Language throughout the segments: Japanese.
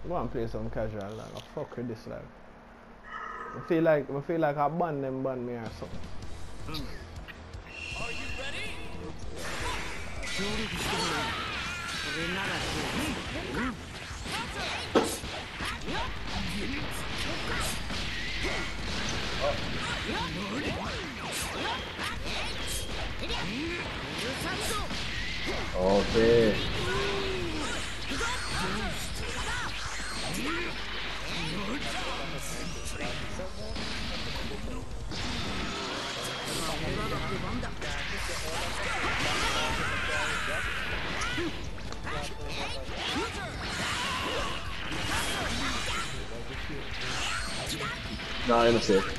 Go and play some casual like a fuck with this like. I feel like I ban me or something. Are you ready? Okay. No, io non sei.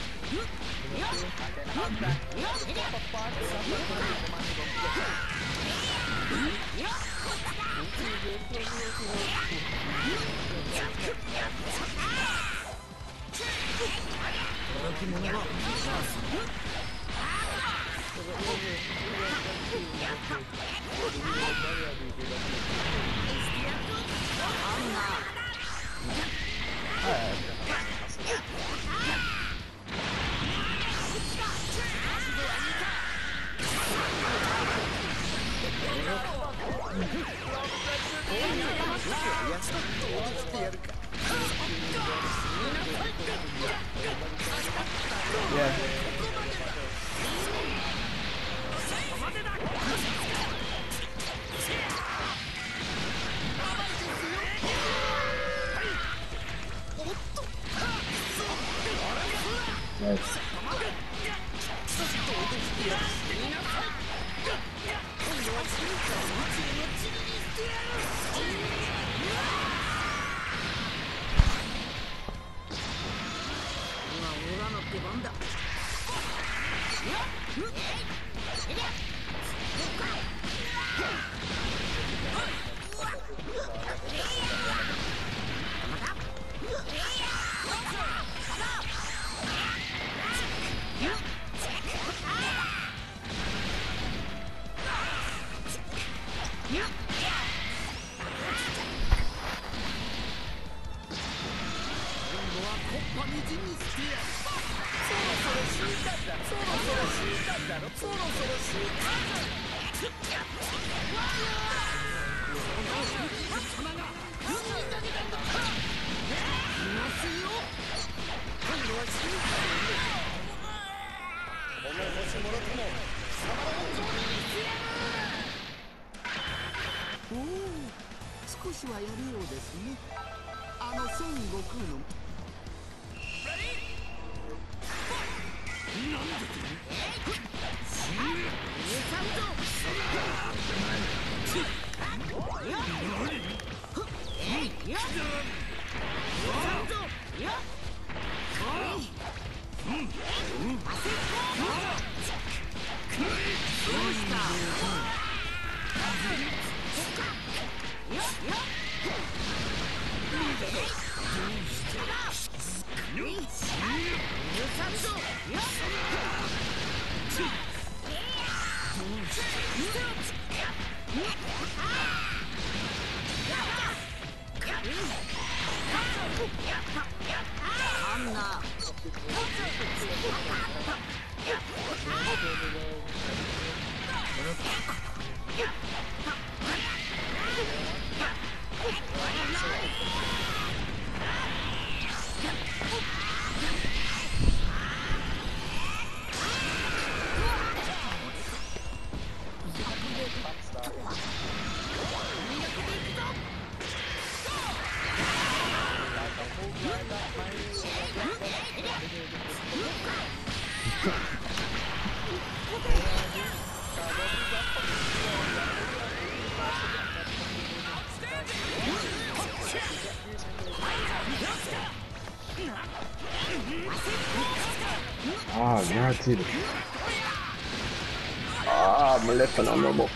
Yeah. Nice. 少しはやるようですね。あの孫悟空の。Ah, grazie. Ah, me l'hai fatto una mo.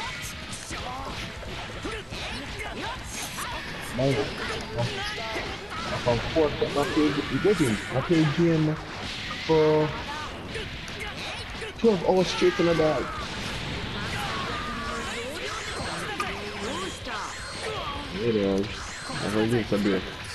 No. From fourth, I played game for 12 hours straight in a dog. It is. I heard it's a bit.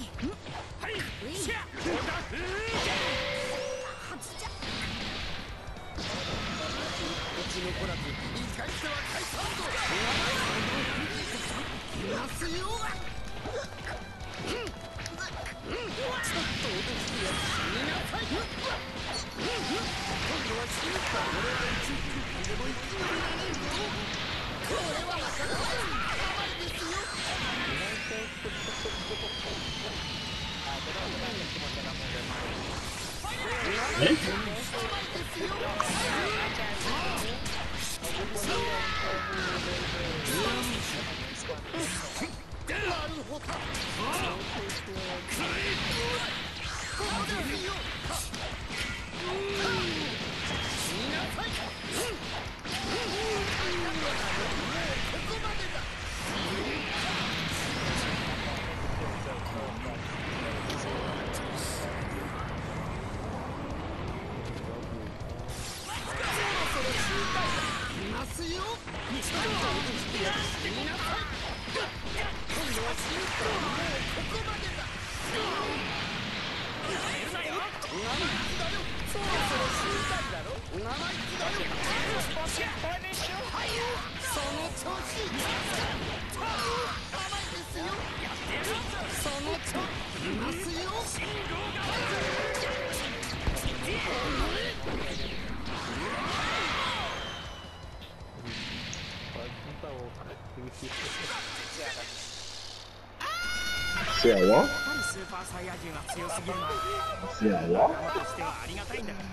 せやわ。 スーパーサイヤ人は強すぎるな。 せやわ。 としてはありがたいんだから。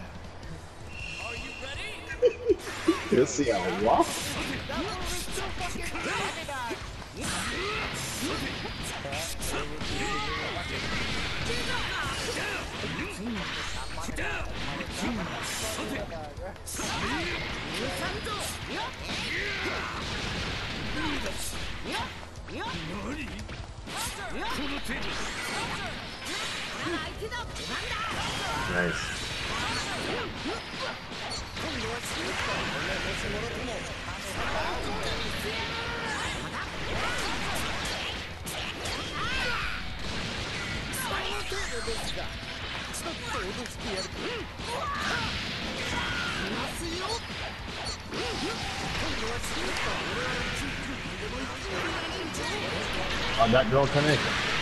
せやわ。ナイス。Oh, that girl connected.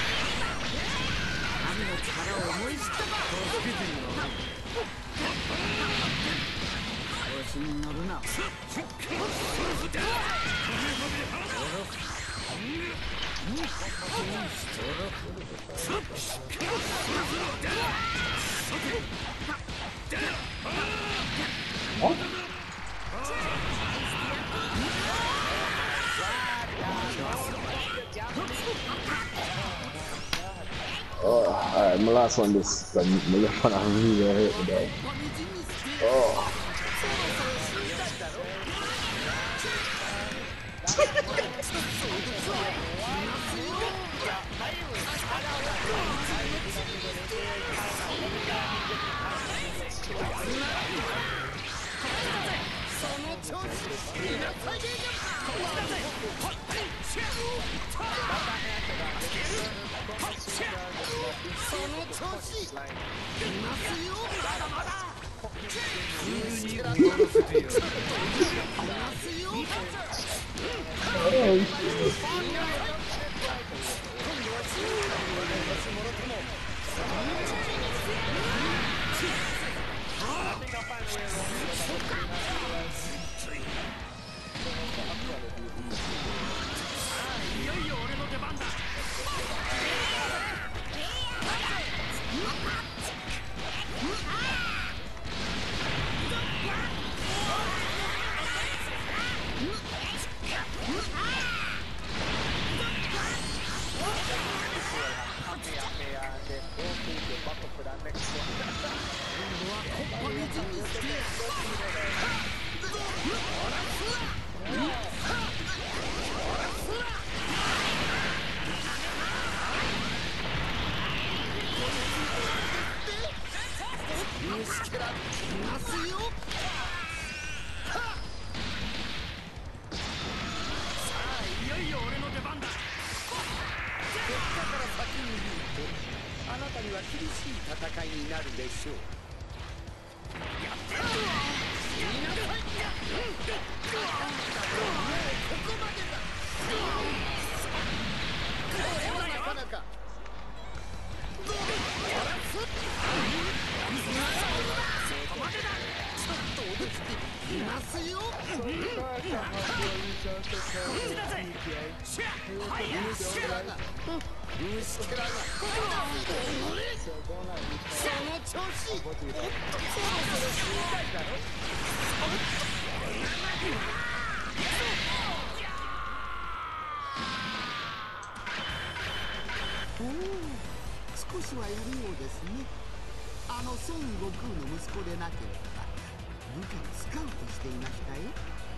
Oh, alright, my last one this. My left one I'm really hurt with that. Oh. なたには厳しい戦いになるでしょう。やってるぞ。死になさい。もうここまでだ。これはなかなか。どうだ。そこまでだ。ちょっと落ちていますよ。こっちだぜ。シャッ。はいや。シャッ。虫けらがその調子。おっとそろそろ死にたいだろ。おお、少しはやるようですね。孫悟空の息子でなければ部下をスカウトしていましたよ。